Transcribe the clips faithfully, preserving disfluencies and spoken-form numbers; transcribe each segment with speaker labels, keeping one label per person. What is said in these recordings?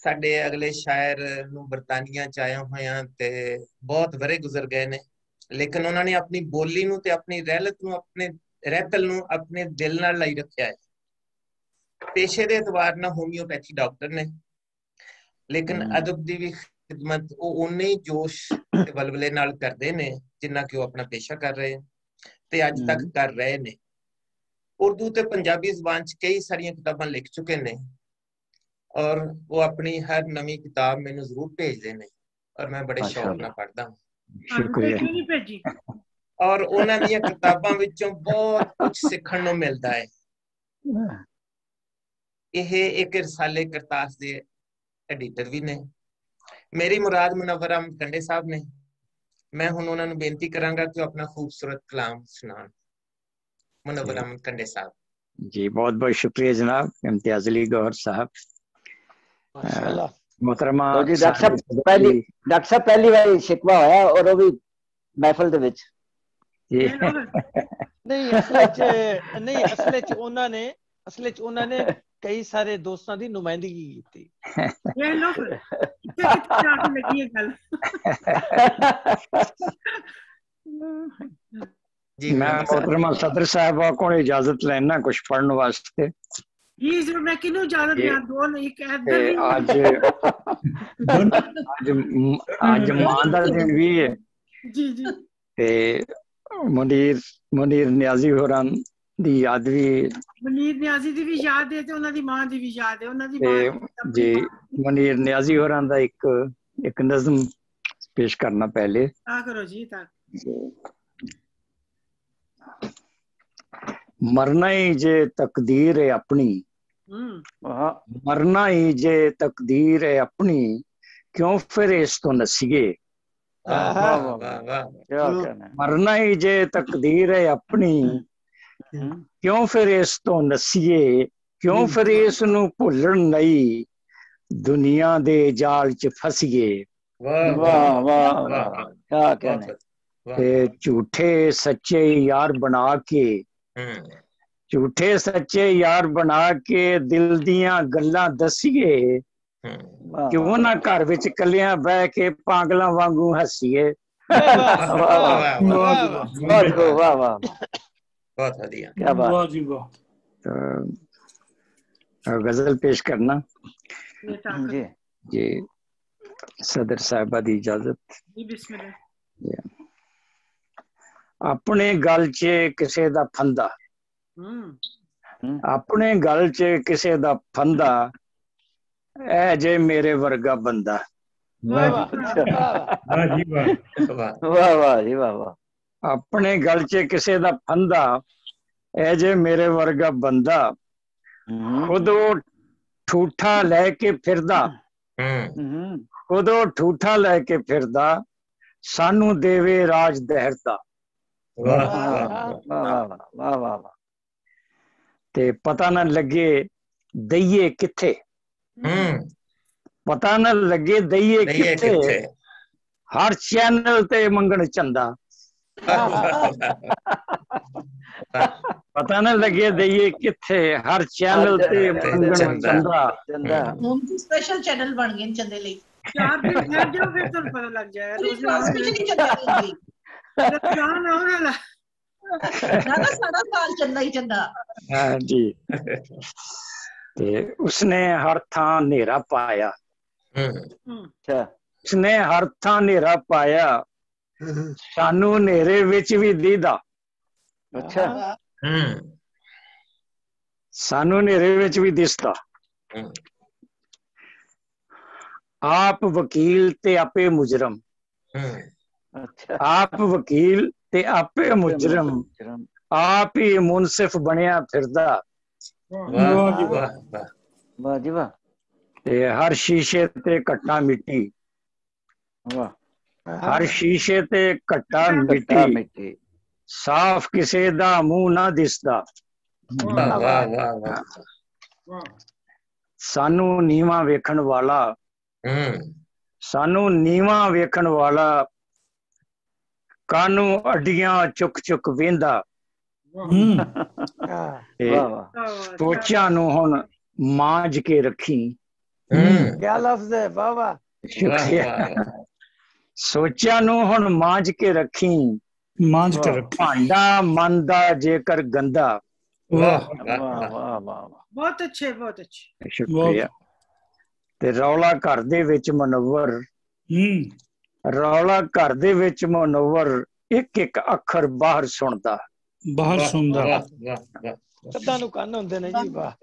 Speaker 1: ਸਾਡੇ ਅਗਲੇ ਸ਼ਾਇਰ ਨੂੰ ਬਰਤਾਨੀਆ ਚ ਆਇਆ ਹੋਇਆ ਤੇ ਬਹੁਤ ਵਰੇ ਗੁਜ਼ਰ ਗਏ ਨੇ, ਲੇਕਿਨ ਉਹਨਾਂ ਨੇ ਆਪਣੀ ਬੋਲੀ ਨੂੰ ਤੇ ਆਪਣੀ ਰਹਿਲਤ ਨੂੰ, ਆਪਣੇ ਰਹਿਤਲ ਨੂੰ ਆਪਣੇ ਦਿਲ ਨਾਲ ਲਈ ਰੱਖਿਆ ਹੈ। ਪੇਸ਼ੇ ਦੇ ਇਤਬਾਰ ਨਾਲ ਹੋਮਿਓਪੈਥੀ ਡਾਕਟਰ ਨੇ, ਲੇਕਿਨ ਅਦਬ ਦੀ ਵੀ ਖਿਦਮਤ ਉਹ ਉਨੇ ਹੀ ਜੋਸ਼ ਤੇ ਬਲਬਲੇ ਨਾਲ ਕਰਦੇ ਨੇ ਜਿੰਨਾ ਕਿ ਉਹ ਆਪਣਾ ਪੇਸ਼ਾ ਕਰ ਰਹੇ ਤੇ ਅੱਜ ਤੱਕ ਕਰ ਰਹੇ ਨੇ। ਉਰਦੂ ਤੇ ਪੰਜਾਬੀ ਜ਼ੁਬਾਨ ਚ ਕਈ ਸਾਰੀਆਂ ਕਿਤਾਬਾਂ ਲਿਖ ਚੁੱਕੇ ਨੇ ਔਰ ਉਹ ਆਪਣੀ ਹਰ ਨਵੀਂ ਕਿਤਾਬ ਮੈਨੂੰ ਜ਼ਰੂਰ ਭੇਜਦੇ ਨੇ ਔਰ ਮੈਂ ਬੜੇ ਸ਼ੌਕ ਨਾਲ ਪੜ੍ਹਦਾ ਹਾਂ।
Speaker 2: ਸ਼ੁਕਰੀਆ।
Speaker 1: ਔਰ ਉਹਨਾਂ ਦੀਆਂ ਕਿਤਾਬਾਂ ਵਿੱਚੋਂ ਬਹੁਤ ਕੁਝ ਸਿੱਖਣ ਨੂੰ ਮਿਲਦਾ ਹੈ। ਇਹ ਇੱਕ ਰਸਾਲੇ ਕਰਤਾਸ ਦੇ ਐਡੀਟਰ ਵੀ ਨੇ। ਮੇਰੀ ਮੁਰਾਦ ਮੁਨੱਵਰ ਅਹਿਮਦ ਕੰਡੇ ਸਾਹਿਬ ਨੇ। ਮੈਂ ਹੁਣ ਉਹਨਾਂ ਨੂੰ ਬੇਨਤੀ ਕਰਾਂਗਾ ਕਿ ਉਹ ਆਪਣਾ ਖੂਬਸੂਰਤ ਕਲਾਮ ਸੁਣਾਉਣ। मुनव्वर अहमद कंडे साहब
Speaker 3: जी। बहुत बहुत शुक्रिया जनाब इम्तियाज अली गौहर साहब। मोहतरमा
Speaker 4: जी डॉक्टर साहब पहली डॉक्टर साहब पहली बार शिकवा होया और वो भी महफिल दे विच
Speaker 5: नहीं असल च नहीं असल च उन्हां ने असल च उन्हां ने कई सारे दोस्तां दी नुमाइंदगी की
Speaker 2: ये लो फिर कितने जाके लगी है गल।
Speaker 3: जी मैं मोहतरमा सदर साहब को इजाजत लेना कुछ पढ़ने वास्ते।
Speaker 2: जी जो मैं किनु इजाजत दिया दो नहीं कह दे
Speaker 3: आज आज आज मां दा दिन भी है
Speaker 2: जी जी
Speaker 3: ते मुनीर मुनीर नियाजी होरां दी याद भी
Speaker 2: मुनीर नियाजी दी भी याद है ते उन्हां दी मां दी भी याद है। उन्हां दी मां
Speaker 3: जी मुनीर नियाजी होरां दा एक एक नज़म पेश करना पहले
Speaker 2: आ करो जी ता
Speaker 3: मरना ही जे तकदीर है अपनी मरना ही जे तकदीर है अपनी क्यों फिर इस तो नसीए। मरना ही जे तकदीर है अपनी क्यों फिर इस तो नसीए क्यों फिर इस नू भुल्लण नहीं दुनिया दे जाल च फसीए।
Speaker 4: वाह वाह वाह क्या कहना।
Speaker 3: ते झूठे सच्चे यार बना के झूठे सच्चे यार बना के दिल दियां गल्लां दसीए क्यों ना घर विच कलियां बह के पागलां वांगू हसीए। गजल पेश करना
Speaker 4: जी
Speaker 3: जी सदर साहिबा दी इजाजत। अपने गल च किसे दा फंदा अपने गल च किसे दा फंदा ऐ जे मेरे वर्गा बंदा। अपने गल च किसे दा फंदा ऐ जे मेरे वर्गा बंदा खुद वो ठूठा लैके फिरदा खुद वो ठूठा लैके फिरदा सानू देवे राज दहरदा। ते पता न लगे दईए किथे पता न लगे दईए किथे हर चैनल ते मंगण चंदा। पता न लगे दईए किथे हर चैनल ते मंगण चंदा।
Speaker 6: हम तो स्पेशल चैनल बन गए चंदे ਲਈ
Speaker 2: चार दिन ठहर जाओ फिर तो पता लग जाएगा। रोज जान हो ना
Speaker 6: ना सारा साल चंदा ही चंदा।
Speaker 3: हाँ जी। ते उसने हर थां नेरा पाया उसने हर थां नेरा पाया सानू नेरे विच भी दीदा।
Speaker 4: अच्छा
Speaker 3: सानू नेरे विच भी दिसदा। आप वकील ते आपे मुजरम
Speaker 4: अच्छा
Speaker 3: आप वकील ते आपे मुजरम आप ही मुनसिफ बनया फिरदा।
Speaker 4: वाह जी वाह।
Speaker 3: ते हर शीशे ते कट्टा मिट्टी हर शीशे ते कट्टा मिट्टी साफ किसे दा मुंह ना दिसदा। सानू नीवा वेखण वाला सानू नीवा वेखण वाला कानू अड्डियां चुक चुक वेंदा। सोचा नू हुण मांज के रखी
Speaker 1: ਹੂੰ
Speaker 5: क्या लफ्ज है, वाह वाह।
Speaker 1: ਵਾਹ
Speaker 3: ਸ਼ੁਕਰੀਆ।
Speaker 1: ਵਾਹ
Speaker 3: ਸੋਚਿਆ ਨੂੰ ਹੁਣ ਮਾਂਜ ਕੇ ਰੱਖੀ,
Speaker 7: ਮਾਂਜ ਕੇ
Speaker 5: वाह
Speaker 7: ਰੱਖੀ।
Speaker 3: ਭਾਂਡਾ ਮਨ ਦਾ ਜੇਕਰ ਗੰਦਾ।
Speaker 1: ਵਾਹ
Speaker 5: वाह
Speaker 1: ਵਾਹ
Speaker 5: वाह
Speaker 1: ਵਾਹ
Speaker 5: वाह वाह।
Speaker 2: बहुत अच्छे बहुत अच्छे।
Speaker 3: ਸ਼ੁਕਰੀਆ। ਤੇ ਰੌਲਾ ਘਰ ਦੇ ਵਿੱਚ ਮਨਵਰ,
Speaker 7: ਹੂੰ
Speaker 3: ਰੌਲਾ ਘਰ ਦੇ ਵਿੱਚ ਮਨਵਰ ਇੱਕ ਇੱਕ ਅੱਖਰ ਬਾਹਰ ਸੁਣਦਾ।
Speaker 7: ਬਾਹਰ
Speaker 1: ਵਾਹ
Speaker 7: ਸੁਣਦਾ।
Speaker 1: ਵਾਹ ਵਾਹ ਵਾਹ
Speaker 5: ਕੰਧਾਂ ਨੂੰ ਕੰਨ ਹੁੰਦੇ ਨੇ ਜੀ, ਵਾਹ।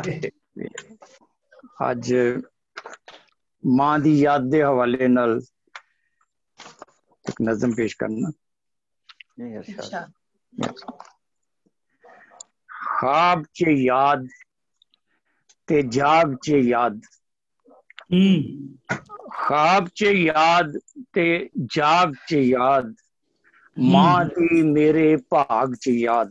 Speaker 3: ਅੱਜ ਮਾਂ ਦੀ ਯਾਦ ਦੇ ਹਵਾਲੇ ਨਾਲ ਇੱਕ ਨਜ਼ਮ ਪੇਸ਼ ਕਰਨਾ।
Speaker 5: नहीं अच्छा।
Speaker 6: ਅੱਛਾ
Speaker 3: ਖਾਬ 'ਚ ਯਾਦ ਤੇ ਜਾਗ 'ਚ ਯਾਦ,
Speaker 7: ਹੂੰ
Speaker 3: ਖਾਬ 'ਚ ਯਾਦ ਤੇ ਜਾਗ 'ਚ ਯਾਦ, ਮਾਂ ਦੀ ਮੇਰੇ ਭਾਗ 'ਚ ਯਾਦ।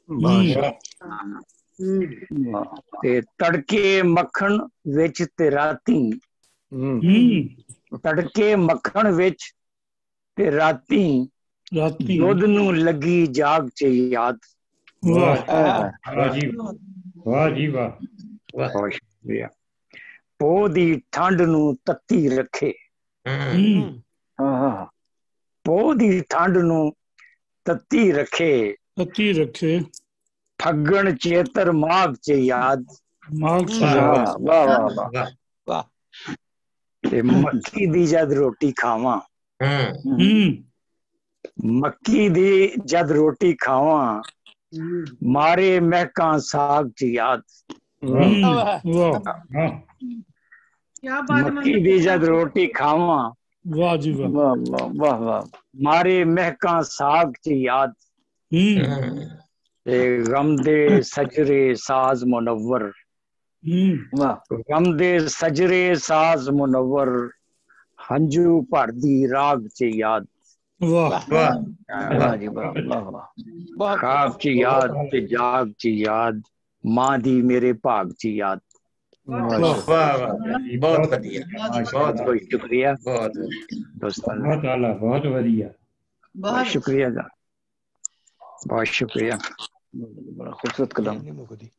Speaker 3: ਤੇ ਤੜਕੇ ਮੱਖਣ ਵਿੱਚ ਤੇ ਰਾਤੀ,
Speaker 7: ਹੂੰ
Speaker 3: ਤੜਕੇ ਮੱਖਣ ਵਿੱਚ ਤੇ ਰਾਤੀ,
Speaker 7: ਰਾਤੀ।
Speaker 3: ਦੁੱਧ ਨੂੰ ਲੱਗੀ ਜਾਗ 'ਚ ਯਾਦ।
Speaker 7: ਵਾਹ
Speaker 8: ਵਾਹ ਜੀ ਵਾਹ ਜੀ ਵਾਹ।
Speaker 3: ਬਹੁਤ ਸ਼ੁਕਰੀਆ। ਪੋਹ ਦੀ ਠੰਡ ਨੂੰ ਤੱਤੀ ਰੱਖੇ,
Speaker 1: ਹੂੰ
Speaker 5: हाँ
Speaker 3: ਪੋਹ ਦੀ ਠੰਡ ਨੂੰ ਤੱਤੀ ਰੱਖੇ,
Speaker 7: ਅੱਤੀ ਰੱਖੇ,
Speaker 3: ਫੱਗਣ ਚੇਤਰ ਮਾਘ 'ਚ ਯਾਦ।
Speaker 7: ਮਾਗ
Speaker 1: ਵਾਹ
Speaker 7: ਸੇ।
Speaker 1: ਵਾਹ
Speaker 5: वाह वाह वाह
Speaker 1: ਵਾਹ
Speaker 5: वाह।
Speaker 3: ਤੇ ਮੱਕੀ ਦੀ ਜਦ ਰੋਟੀ ਖਾਵਾਂ,
Speaker 1: ਹੂੰ
Speaker 7: ਹੂੰ
Speaker 3: ਮੱਕੀ ਦੀ ਜਦ ਰੋਟੀ ਖਾਵਾਂ, ਮਾਰੇ ਮਹਿਕਾਂ ਸਾਗ 'ਚ ਯਾਦ।
Speaker 7: ਹੂੰ
Speaker 5: वाह
Speaker 7: ਵਾਹ
Speaker 8: ਹਾਂ
Speaker 2: क्या बात
Speaker 3: ਮੱਕੀ ਦੀ ਜਦ ਰੋਟੀ ਖਾਵਾਂ,
Speaker 7: ਵਾਹ ਜੀ ਵਾਹ।
Speaker 5: वाह वाह वाह वाह।
Speaker 3: ਮਾਰੇ ਮਹਿਕਾਂ ਸਾਗ 'ਚ ਯਾਦ।
Speaker 7: ਹੂੰ
Speaker 1: ਹੂੰ
Speaker 3: ਤੇ ਗਮ ਦੇ ਸਜਰੇ ਸਾਜ਼ ਮੁਨੱਵਰ,
Speaker 7: ਹੂੰ
Speaker 5: वाह
Speaker 3: ਗਮ ਦੇ ਸਜਰੇ ਸਾਜ਼ ਮੁਨੱਵਰ, ਹੰਝੂ ਭਰਦੀ ਰਾਗ 'ਚ ਯਾਦ।
Speaker 7: ਵਾਹ
Speaker 1: ਵਾਹ
Speaker 5: वाह जी वाह वाह वाह। बहुत
Speaker 3: ਖਾਬ 'ਚ ਯਾਦ ਤੇ ਜਾਗ 'ਚ ਯਾਦ, ਮਾਂ ਦੀ ਮੇਰੇ ਭਾਗ 'ਚ ਯਾਦ।
Speaker 2: बहुत
Speaker 7: ਵਾਹ
Speaker 2: अच्छे।
Speaker 1: ਵਾਹ ਵਾਹ ਬਹੁਤ ਵਧੀਆ ਬਹੁਤ
Speaker 3: ਬਹੁਤ ਸ਼ੁਕਰੀਆ
Speaker 1: ਬਹੁਤ ਵਧੀਆ।
Speaker 3: ਦੋਸਤਾਂ ਦਾ,
Speaker 8: ਬਹੁਤ ਆਲਾ ਬਹੁਤ ਵਧੀਆ।
Speaker 3: ਬਹੁਤ
Speaker 6: ਬਹੁਤ
Speaker 3: ਸ਼ੁਕਰੀਆ ਦਾ, ਬਹੁਤ ਸ਼ੁਕਰੀਆ।
Speaker 5: बड़ा खूबसूरत कलाम। नहीं मुकदी।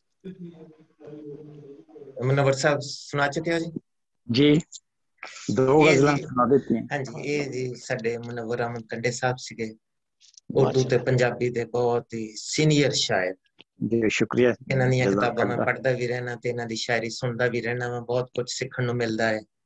Speaker 1: ਮੁਨੱਵਰ ਸਾਹਿਬ ਸੁਣਾ ਚੁੱਕੇ ਹੋ ਜੀ?
Speaker 3: ਜੀ ਦੋ
Speaker 1: ਇਹ
Speaker 3: ਗਜ਼ਲਾਂ
Speaker 1: ਜੀ-
Speaker 3: ਸੁਣਾ ਦਿੱਤੀਆਂ।
Speaker 1: ਹਾਂਜੀ ਇਹ ਜੀ ਸਾਡੇ ਮੁਨੱਵਰ ਅਹਿਮਦ ਟੰਡੇ ਸਾਹਿਬ ਸੀਗੇ, ਉਰਦੂ ਤੇ ਪੰਜਾਬੀ ਦੇ ਬਹੁਤ ਹੀ ਸੀਨੀਅਰ ਸ਼ਾਇਰ।
Speaker 3: ਜੀ ਸ਼ੁਕਰੀਆ।
Speaker 1: ਇਹਨਾਂ ਦੀਆਂ
Speaker 3: ਜਜ਼ਾਕ
Speaker 1: ਕਿਤਾਬਾਂ ਮੈਂ
Speaker 3: ਅੱਲਾਹ।
Speaker 1: ਪੜ੍ਹਦਾ ਵੀ ਰਹਿਣਾ ਤੇ ਇਹਨਾਂ ਦੀ ਸ਼ਾਇਰੀ ਸੁਣਦਾ ਵੀ ਰਹਿਣਾ, ਮੈਂ ਬਹੁਤ ਕੁਝ ਸਿੱਖਣ ਨੂੰ ਮਿਲਦਾ ਹੈ।